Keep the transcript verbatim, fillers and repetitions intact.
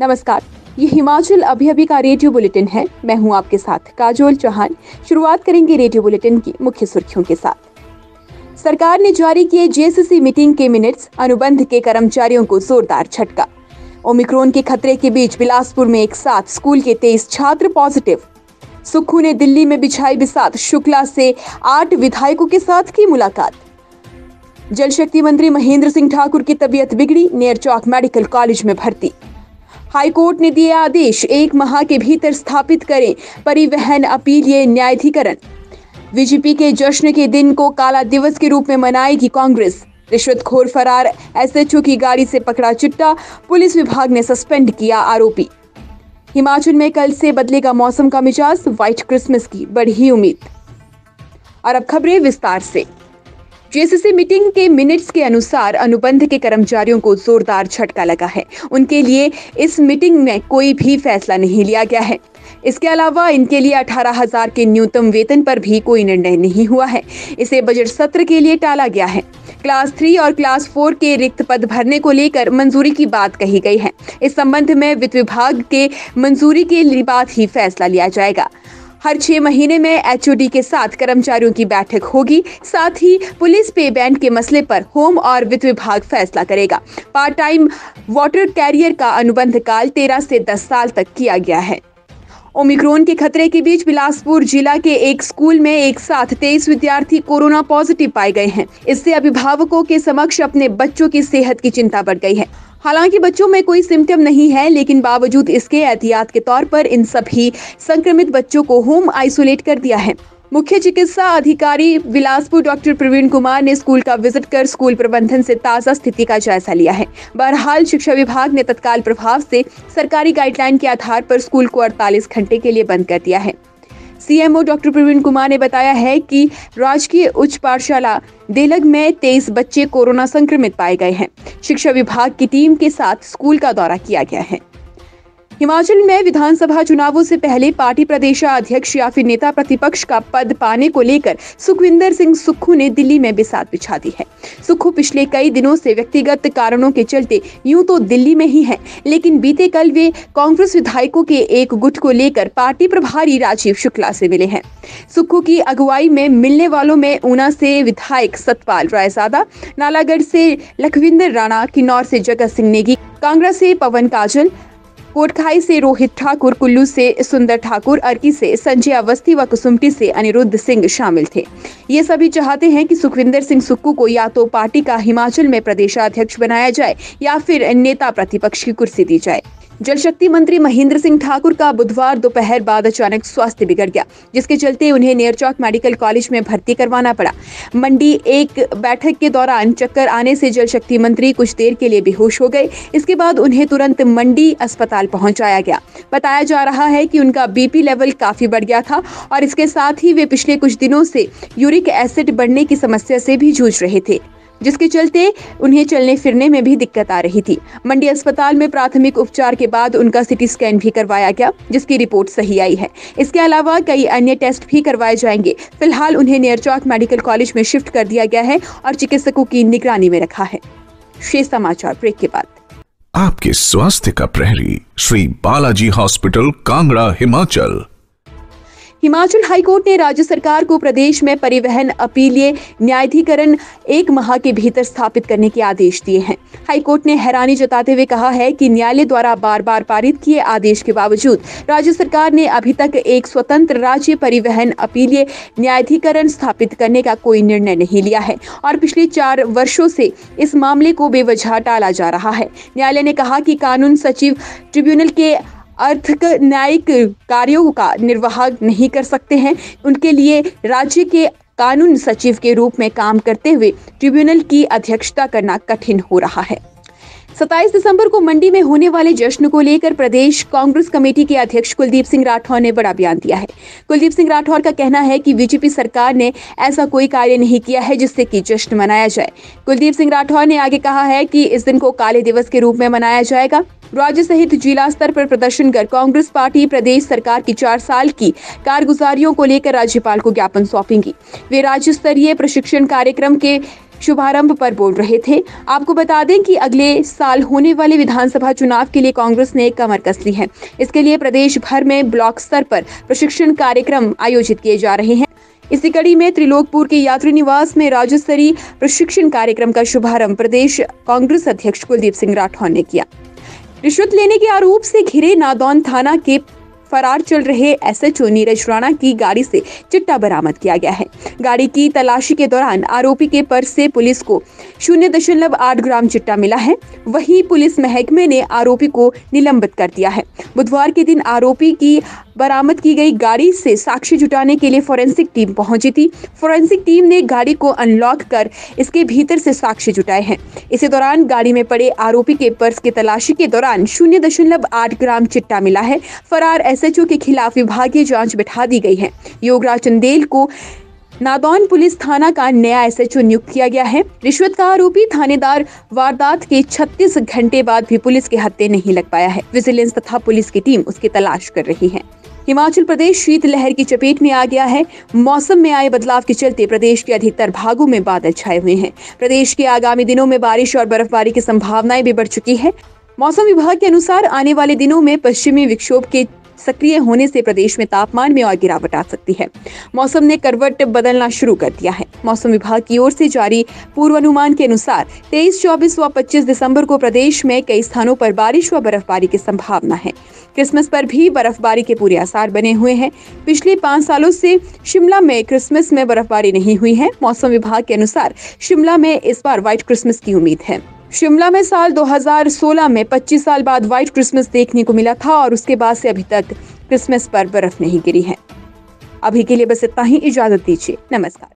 नमस्कार, ये हिमाचल अभी अभी का रेडियो बुलेटिन है। मैं हूं आपके साथ काजोल चौहान। शुरुआत करेंगे रेडियो बुलेटिन की मुख्य सुर्खियों के साथ। सरकार ने जारी किए जेएससी मीटिंग के मिनट्स, अनुबंध के कर्मचारियों को जोरदार झटका। ओमिक्रॉन के खतरे के बीच बिलासपुर में एक साथ स्कूल के तेईस छात्र पॉजिटिव। सुक्खू ने दिल्ली में बिछाई बिसात, शुक्ला से आठ विधायकों के साथ की मुलाकात। जल शक्ति मंत्री महेंद्र सिंह ठाकुर की तबीयत बिगड़ी, नेरचौक मेडिकल कॉलेज में भर्ती। हाईकोर्ट ने दिए आदेश, एक माह के भीतर स्थापित करें परिवहन अपीलीय न्यायाधिकरण। बीजेपी के जश्न के दिन को काला दिवस के रूप में मनाएगी कांग्रेस। रिश्वतखोर फरार एसएचओ की गाड़ी से पकड़ा चिट्टा, पुलिस विभाग ने सस्पेंड किया आरोपी। हिमाचल में कल से बदलेगा मौसम का मिजाज, व्हाइट क्रिसमस की बढ़ी उम्मीद। और अब खबरें विस्तार से। जेएससी मीटिंग के मिनट्स के अनुसार अनुबंध के कर्मचारियों को जोरदार झटका लगा है। उनके लिए इस मीटिंग में कोई भी फैसला नहीं लिया गया है। इसके अलावा इनके लिए अठारह हजार के न्यूनतम वेतन पर भी कोई निर्णय नहीं हुआ है। इसे बजट सत्र के लिए टाला गया है। क्लास थ्री और क्लास फोर के रिक्त पद भरने को लेकर मंजूरी की बात कही गई है। इस संबंध में वित्त विभाग के मंजूरी के बाद ही फैसला लिया जाएगा। हर छह महीने में एचओडी के साथ कर्मचारियों की बैठक होगी। साथ ही पुलिस पे बैंड के मसले पर होम और वित्त विभाग फैसला करेगा। पार्ट टाइम वाटर कैरियर का अनुबंध काल तेरह से दस साल तक किया गया है। ओमिक्रॉन के खतरे के बीच बिलासपुर जिला के एक स्कूल में एक साथ तेईस विद्यार्थी कोरोना पॉजिटिव पाए गए हैं। इससे अभिभावकों के समक्ष अपने बच्चों की सेहत की चिंता बढ़ गई है। हालांकि बच्चों में कोई सिम्टम नहीं है, लेकिन बावजूद इसके एहतियात के तौर पर इन सभी संक्रमित बच्चों को होम आइसोलेट कर दिया है। मुख्य चिकित्सा अधिकारी बिलासपुर डॉक्टर प्रवीण कुमार ने स्कूल का विजिट कर स्कूल प्रबंधन से ताजा स्थिति का जायजा लिया है। बहरहाल शिक्षा विभाग ने तत्काल प्रभाव से सरकारी गाइडलाइन के आधार पर स्कूल को अड़तालीस घंटे के लिए बंद कर दिया है। सीएमओ डॉक्टर प्रवीण कुमार ने बताया है कि राजकीय उच्च पाठशाला देलग में तेईस बच्चे कोरोना संक्रमित पाए गए हैं। शिक्षा विभाग की टीम के साथ स्कूल का दौरा किया गया है। हिमाचल में विधानसभा चुनावों से पहले पार्टी प्रदेशाध्यक्ष या फिर नेता प्रतिपक्ष का पद पाने को लेकर सुखविंदर सिंह सुक्खू ने दिल्ली में बिसात बिछा दी है। सुक्खू पिछले कई दिनों से व्यक्तिगत कारणों के चलते यूं तो दिल्ली में ही हैं, लेकिन बीते कल वे कांग्रेस विधायकों के एक गुट को लेकर पार्टी प्रभारी राजीव शुक्ला से मिले हैं। सुक्खू की अगुवाई में मिलने वालों में ऊना से विधायक सतपाल रायजादा, नालागढ़ से लखविंदर राणा, किन्नौर से जगत सिंह नेगी, कांगड़ा से पवन काजल, कोटखाई से रोहित ठाकुर, कुल्लू से सुंदर ठाकुर, अर्की से संजय अवस्थी व कुसुम्पटी से अनिरुद्ध सिंह शामिल थे। ये सभी चाहते हैं कि सुखविंदर सिंह सुक्खू को या तो पार्टी का हिमाचल में प्रदेशाध्यक्ष बनाया जाए या फिर नेता प्रतिपक्ष की कुर्सी दी जाए। जल शक्ति मंत्री महेंद्र सिंह ठाकुर का बुधवार दोपहर बाद अचानक स्वास्थ्य बिगड़ गया, जिसके चलते उन्हें नेरचौक मेडिकल कॉलेज में भर्ती करवाना पड़ा। मंडी एक बैठक के दौरान चक्कर आने से जल शक्ति मंत्री कुछ देर के लिए बेहोश हो गए। इसके बाद उन्हें तुरंत मंडी अस्पताल पहुंचाया गया। बताया जा रहा है कि उनका बीपी लेवल काफी बढ़ गया था और इसके साथ ही वे पिछले कुछ दिनों से यूरिक एसिड बढ़ने की समस्या से भी जूझ रहे थे, जिसके चलते उन्हें चलने फिरने में भी दिक्कत आ रही थी। मंडी अस्पताल में प्राथमिक उपचार के बाद उनका सीटी स्कैन भी करवाया गया, जिसकी रिपोर्ट सही आई है। इसके अलावा कई अन्य टेस्ट भी करवाए जाएंगे। फिलहाल उन्हें नेरचौक मेडिकल कॉलेज में शिफ्ट कर दिया गया है और चिकित्सकों की निगरानी में रखा है। शेष समाचार ब्रेक के बाद। आपके स्वास्थ्य का प्रहरी श्री बालाजी हॉस्पिटल, कांगड़ा, हिमाचल। हिमाचल हाईकोर्ट ने राज्य सरकार को प्रदेश में परिवहन अपीलीय न्यायाधिकरण एक माह के भीतर स्थापित करने के आदेश दिए हैं। हाईकोर्ट ने हैरानी जताते हुए कहा है कि न्यायालय द्वारा बार बार पारित किए आदेश के बावजूद राज्य सरकार ने अभी तक एक स्वतंत्र राज्य परिवहन अपीलीय न्यायाधिकरण स्थापित करने का कोई निर्णय नहीं लिया है और पिछले चार वर्षों से इस मामले को बेवजह टाला जा रहा है। न्यायालय ने कहा कि कानून सचिव ट्रिब्यूनल के आर्थिक न्यायिक कार्यों का निर्वाह नहीं कर सकते हैं। उनके लिए राज्य के कानून सचिव के रूप में काम करते हुए ट्रिब्यूनल की अध्यक्षता करना कठिन हो रहा है। सत्ताईस दिसंबर को मंडी में होने वाले जश्न को लेकर प्रदेश कांग्रेस कमेटी के अध्यक्ष कुलदीप सिंह राठौर ने बड़ा बयान दिया है। कुलदीप सिंह राठौर का कहना है कि बीजेपी सरकार ने ऐसा कोई कार्य नहीं किया है जिससे कि जश्न मनाया जाए। कुलदीप सिंह राठौर ने आगे कहा है कि इस दिन को काले दिवस के रूप में मनाया जाएगा। राज्य सहित जिला स्तर पर प्रदर्शन कर कांग्रेस पार्टी प्रदेश सरकार की चार साल की कारगुजारियों को लेकर राज्यपाल को ज्ञापन सौंपेंगी। वे राज्य स्तरीय प्रशिक्षण कार्यक्रम के शुभारंभ पर बोल रहे थे। आपको बता दें कि अगले साल होने वाले विधानसभा चुनाव के लिए कांग्रेस ने कमर कस ली है। इसके लिए प्रदेश भर में ब्लॉक स्तर पर प्रशिक्षण कार्यक्रम आयोजित किए जा रहे हैं। इसी कड़ी में त्रिलोकपुर के यात्री निवास में राज्य स्तरीय प्रशिक्षण कार्यक्रम का शुभारंभ प्रदेश कांग्रेस अध्यक्ष कुलदीप सिंह राठौर ने किया। रिश्वत लेने के आरोप से घिरे नादौन थाना के फरार चल रहे एसएचओ नीरज राणा की गाड़ी से चिट्टा बरामद किया गया है। गाड़ी की तलाशी के दौरान आरोपी के पर्स से पुलिस को शून्य दशमलव आठ ग्राम चिट्टा मिला है। वहीं पुलिस महकमे ने आरोपी को निलंबित कर दिया है। बुधवार के दिन आरोपी की बरामद की गई गाड़ी से साक्ष्य जुटाने के लिए फोरेंसिक टीम पहुंची थी। फोरेंसिक टीम ने गाड़ी को अनलॉक कर इसके भीतर से साक्ष्य जुटाए हैं। इसी दौरान गाड़ी में पड़े आरोपी के पर्स की तलाशी के दौरान शून्य दशमलव आठ ग्राम चिट्टा मिला है। फरार एसएचओ के खिलाफ विभागीय जांच बिठा दी गई है। योगराज चंदेल को नादौन पुलिस थाना का नया एसएचओ नियुक्त किया गया है। रिश्वत का आरोपी थानेदार वारदात के छत्तीस घंटे बाद भी पुलिस के हत्थे नहीं लग पाया है। विजिलेंस तथा पुलिस की टीम उसकी तलाश कर रही है। हिमाचल प्रदेश शीतलहर की चपेट में आ गया है। मौसम में आए बदलाव के चलते प्रदेश के अधिकतर भागों में बादल छाए हुए हैं। प्रदेश के आगामी दिनों में बारिश और बर्फबारी की संभावनाएं भी बढ़ चुकी है। मौसम विभाग के अनुसार आने वाले दिनों में पश्चिमी विक्षोभ के सक्रिय होने से प्रदेश में तापमान में और गिरावट आ सकती है। मौसम ने करवट बदलना शुरू कर दिया है। मौसम विभाग की ओर से जारी पूर्वानुमान के अनुसार तेईस, चौबीस व पच्चीस दिसंबर को प्रदेश में कई स्थानों पर बारिश व बर्फबारी की संभावना है। क्रिसमस पर भी बर्फबारी के पूरे आसार बने हुए हैं। पिछले पाँच सालों से शिमला में क्रिसमस में बर्फबारी नहीं हुई है। मौसम विभाग के अनुसार शिमला में इस बार व्हाइट क्रिसमस की उम्मीद है। शिमला में साल दो हज़ार सोलह में पच्चीस साल बाद व्हाइट क्रिसमस देखने को मिला था और उसके बाद से अभी तक क्रिसमस पर बर्फ नहीं गिरी है। अभी के लिए बस इतना ही। इजाजत दीजिए। नमस्कार।